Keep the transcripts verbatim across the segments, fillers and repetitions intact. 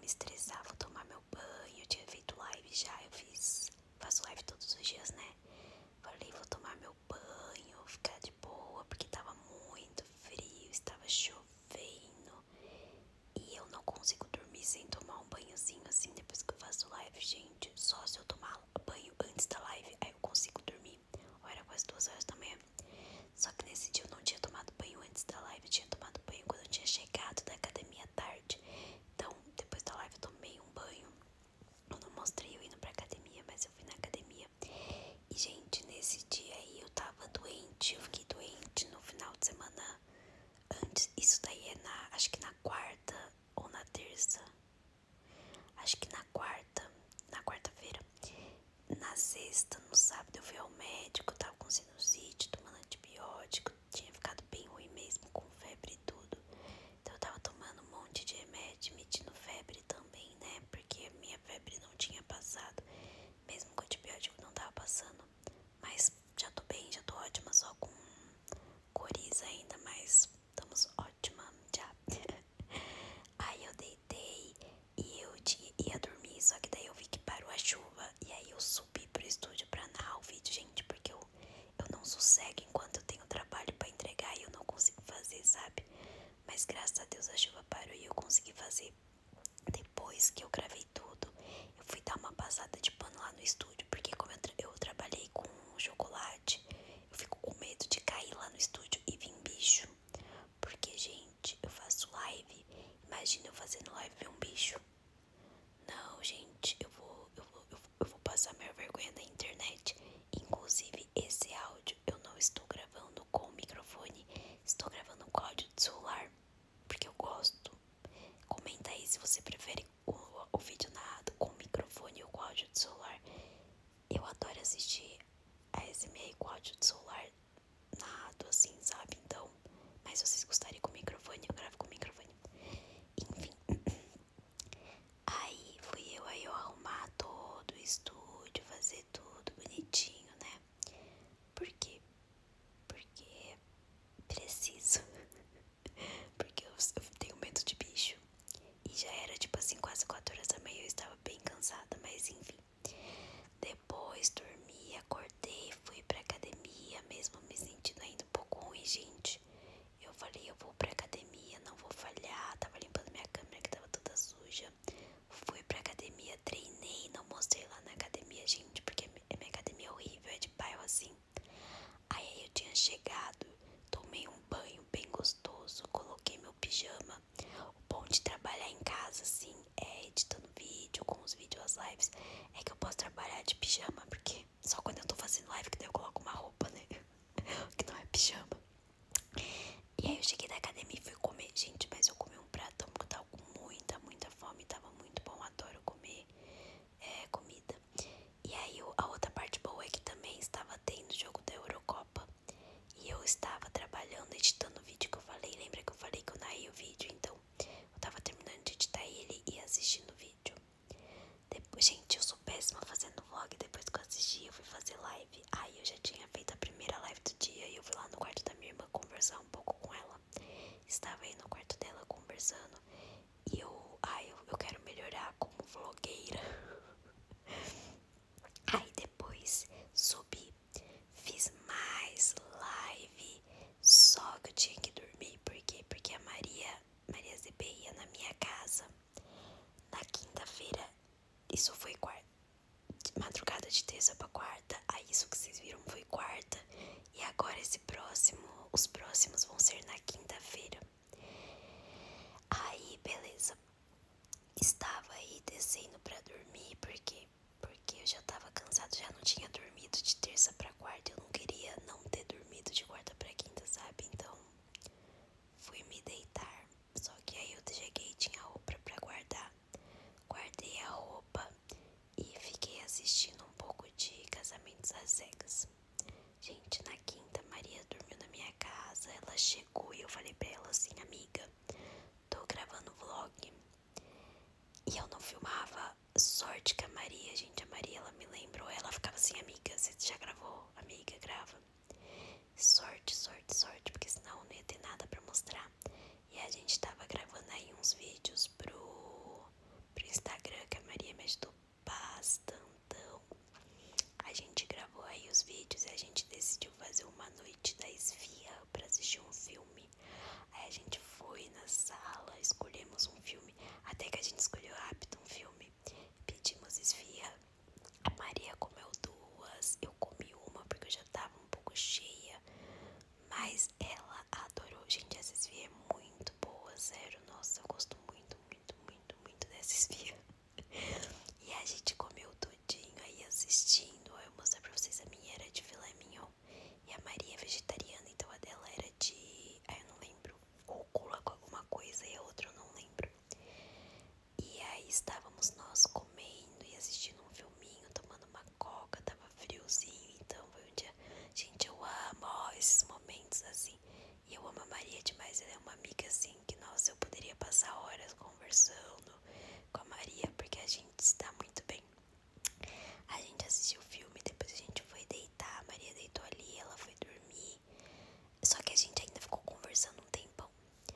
me estressar, vou tomar meu banho. Eu tinha feito live já, eu fiz, faço live todos os dias, né? Falei, vou tomar meu banho, ficar de boa, porque tava muito frio, estava chovendo. E eu não consigo dormir sem tomar um banhozinho assim depois que eu faço live, gente. Só se eu tomar banho antes da live, aí eu consigo dormir. Ou era quase duas horas da manhã. Só que nesse dia eu não tinha tomado banho antes da live, eu tinha tomado banho quando eu tinha chegado da academia à tarde. Então, depois da live eu tomei um banho. Eu não mostrei eu indo pra academia, mas eu fui na academia. E, gente, nesse dia aí eu tava doente, eu fiquei doente no final de semana antes. Isso daí é na, acho que na quarta ou na terça. Acho que na quarta, na quarta-feira. Na sexta, no sábado eu fui ao médico, tava com sinusite, tomando antibiótico. Tinha ficado bem ruim mesmo, com febre e tudo. Então eu tava tomando um monte de remédio, medindo febre também, né? Porque a minha febre não tinha passado. Mesmo com antibiótico não tava passando. Mas já tô bem, já tô ótima, só com coriza ainda, mas estamos ótima já. Aí eu deitei e eu tinha, ia dormir, só que daí eu vi que parou a chuva. E aí eu subi pro estúdio pra narrar o vídeo, gente, porque eu, eu não sossego enquanto eu tenho trabalho pra entregar e eu não consigo fazer, sabe? Mas graças a Deus a chuva parou e eu consegui fazer. Depois que eu gravei tudo, eu fui dar uma passada de pano lá no estúdio, porque como eu, tra eu trabalhei com chocolate, eu fico com medo de cair lá no estúdio e vir bicho. Porque, gente, eu faço live, imagina eu fazendo live ver um bicho. Não, gente, eu vou, eu vou, eu vou, eu vou passar minha vergonha na internet. Inclusive, esse áudio eu não estou gravando com o microfone, estou gravando com áudio de celular, porque eu gosto. Comenta aí se você prefere o, o vídeo narrado com o microfone ou com áudio de celular. Eu adoro assistir a S M R com áudio de celular narrado assim, sabe? Então, mas se vocês gostarem com o microfone, eu gravo com o microfone. Enfim, aí fui eu aí eu arrumar todo o estúdio, fazer tudo bonitinho, né? Por quê? Porque preciso. Porque eu, eu tenho medo de bicho. E já era tipo assim, quase quatro horas da manhã, eu estava bem cansada, mas enfim. Depois dormi, acordei, fui pra academia, mesmo me sentindo ainda um pouco ruim, gente. Eu falei, eu vou pra academia, não vou falhar. Tava limpando minha câmera que tava toda suja. Fui pra academia, treinei, não mostrei lá na academia, gente, porque minha academia é horrível, é de bairro assim. Aí eu tinha chegado, tomei um banho bem gostoso, coloquei meu pijama. O bom de trabalhar em casa, assim, é editando vídeo, com os vídeos, as lives, é que eu posso trabalhar de pijama, porque só quando eu tô fazendo live que daí eu coloco uma roupa, né, que não é pijama. E aí eu cheguei da academia e fui comer, gente, mas eu comi um pratão porque eu tava com muita, muita fome, tava muito bom, adoro comer é, comida. E aí a outra parte boa é que também estava tendo o jogo da Eurocopa. E eu estava trabalhando, editando o vídeo que eu falei. Lembra que eu falei que eu narrei o vídeo? Então, eu tava terminando de editar ele e assistindo o vídeo. Depois, gente, eu sou péssima fazendo vlog. Depois que eu assisti, eu fui fazer live. Aí eu já tinha feito a primeira live do dia e eu fui lá no quarto da minha irmã conversar um pouco com ela. Estava aí no quarto dela conversando. E eu, ai, eu, eu quero melhorar como vlogueira. Aí depois subi, fiz mais live, só que eu tinha que dormir, por quê? Porque a Maria, Maria Z B ia na minha casa na quinta-feira, isso foi quarta, madrugada de terça pra quarta, aí isso que vocês viram foi quarta, e agora esse próximo, os próximos vão ser na quinta-feira. Aí, beleza, estava aí descendo pra dormir, porque porque eu já tava cansado, já não tinha dormido de terça pra quarta, eu não queria não ter dormido de quarta pra quinta, sabe? Então, fui me deitar, só que aí eu cheguei e tinha roupa pra guardar. Guardei a roupa e fiquei assistindo um pouco de Casamentos às Cegas. Gente, na quinta, Maria dormiu na minha casa, ela chegou e eu falei pra ela assim, amiga, tô gravando vlog. E eu não filmava. Sorte que a Maria, gente, a Maria, ela me lembrou. Ela ficava assim, amiga, você já gravou? Amiga, grava. Sorte, sorte, sorte assim que, nossa, eu poderia passar horas conversando com a Maria, porque a gente está muito bem. A gente assistiu o filme, depois a gente foi deitar, a Maria deitou ali, ela foi dormir. Só que a gente ainda ficou conversando um tempão.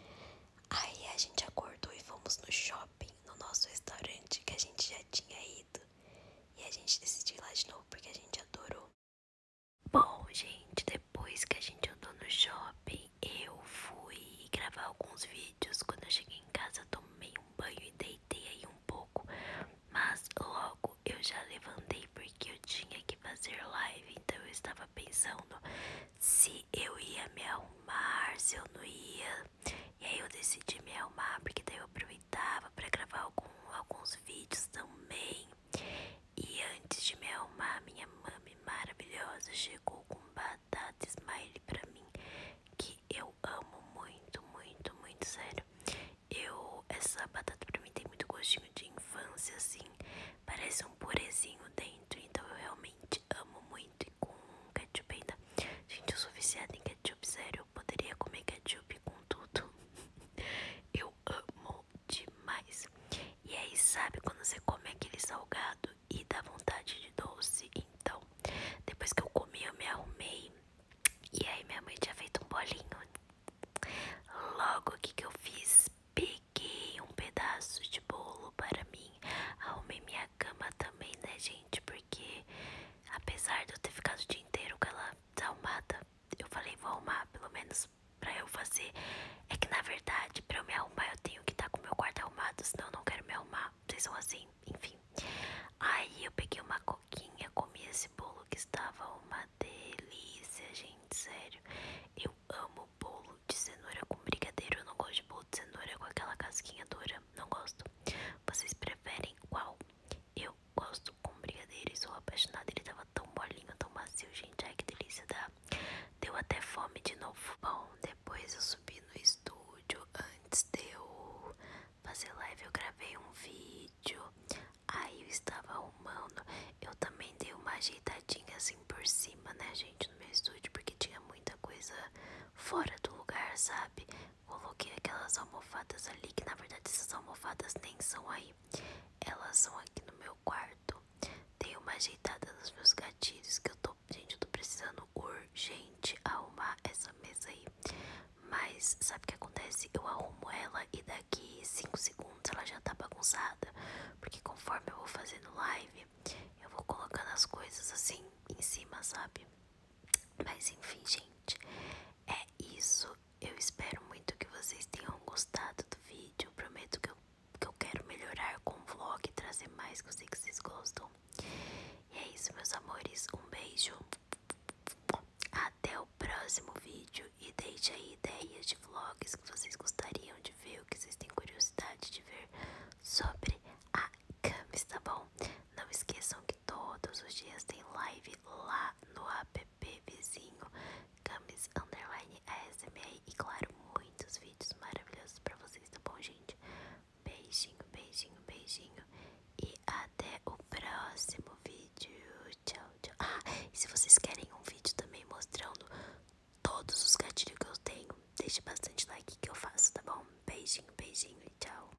Aí a gente acordou e fomos no shopping, no nosso restaurante que a gente já tinha ido. E a gente decidiu ir lá de novo porque a gente adorou. Bom, gente, depois que a gente andou no shopping, eu fui gravar alguns vídeos. Quando eu cheguei em casa, tomei um banho e deitei aí um pouco. Mas logo eu já levantei porque eu tinha que fazer live. Então eu estava pensando se eu ia me arrumar, se eu não ia. E aí eu decidi me arrumar porque daí eu aproveitava para gravar algum, alguns vídeos também. E antes de me arrumar, minha mami maravilhosa chegou com batata smile pra mim, que eu amo muito, muito, muito, sério. Eu, essa batata pra mim tem muito gostinho de infância, assim, parece um purezinho dentro, então eu realmente amo muito. E com ketchup ainda, gente, eu sou viciada em ketchup, sério, eu poderia comer ketchup com tudo. Eu amo demais. E aí, sabe quando você come aquele salgado e dá vontade de doce? Então, depois que eu comi, eu me arrumei. E aí minha mãe tinha feito um bolinho. Logo, o que que eu fiz? Peguei um pedaço de bolo para mim. Arrumei minha cama também, né, gente? Porque apesar de eu ter ficado o dia inteiro com ela desarrumada, eu falei, vou arrumar pelo menos pra eu fazer. É que na verdade, pra eu me arrumar, eu tenho que estar com o meu quarto arrumado, senão eu não quero me arrumar. Vocês são assim, enfim. Aí eu peguei uma coquinha, comi esse bolo que estava uma delícia, gente, sério. Eu amo bolo de cenoura com brigadeiro. Eu não gosto de bolo de cenoura com aquela casquinha dura, não gosto. Vocês preferem qual? Eu gosto com brigadeiro e sou apaixonada. Ele tava tão molinho, tão macio, gente. Ai, que delícia, dá. Deu até fome de novo. Bom, depois eu subi no estúdio. Antes de eu fazer live, eu gravei um vídeo. Aí eu estava arrumando. Eu também dei uma ajeitadinha assim por cima, né, gente, no meu estúdio, porque tinha muita coisa fora do lugar, sabe? Coloquei aquelas almofadas ali, que na verdade essas almofadas nem são aí. Elas são aqui no meu quarto. Dei uma ajeitada nos meus gatilhos, que eu tô, gente, eu tô precisando urgente arrumar essa mesa aí. Mas sabe o que acontece? Eu arrumo ela e daqui cinco segundos ela já tá bagunçada. Porque conforme eu vou fazendo live, eu vou colocando as coisas assim em cima, sabe? Mas enfim, gente, é isso. Eu espero muito que vocês tenham gostado do vídeo. Prometo que eu, que eu quero melhorar com o vlog e trazer mais, que eu sei que vocês gostam. E é isso, meus amores. Um beijo. Até o próximo vídeo. E deixe aí ideias de vlogs que vocês gostariam de ver, ou que vocês têm curiosidade de ver sobre a Camis, tá bom? Não esqueçam que todos os dias tem